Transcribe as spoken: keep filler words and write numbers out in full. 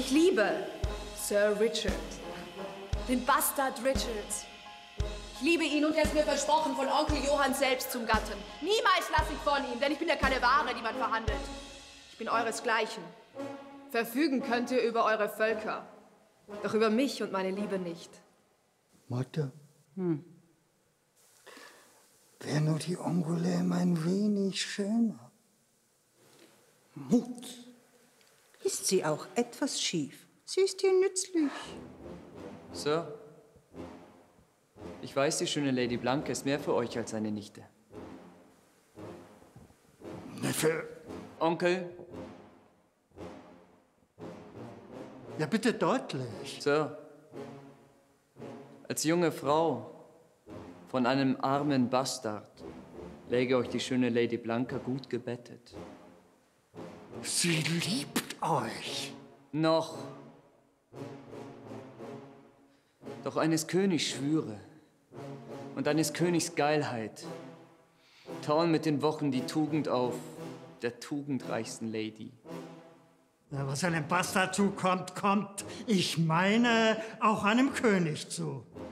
Ich liebe Sir Richard, den Bastard Richard. Ich liebe ihn und er ist mir versprochen von Onkel Johann selbst zum Gatten. Niemals lasse ich von ihm, denn ich bin ja keine Ware, die man verhandelt. Ich bin euresgleichen. Verfügen könnt ihr über eure Völker, doch über mich und meine Liebe nicht. Mutter, hm. wäre nur die Angoulême ein wenig schöner. Mut. Ist sie auch etwas schief? Sie ist dir nützlich. Sir, ich weiß, die schöne Lady Blanca ist mehr für euch als eine Nichte. Neffe. Onkel. Ja, bitte deutlich. Sir, als junge Frau von einem armen Bastard läge euch die schöne Lady Blanca gut gebettet. Sie liebt euch. Noch. Doch eines Königs Schwüre und eines Königs Geilheit tauen mit den Wochen die Tugend auf der tugendreichsten Lady. Ja, was einem Bastard zukommt, kommt, ich meine, auch einem König zu.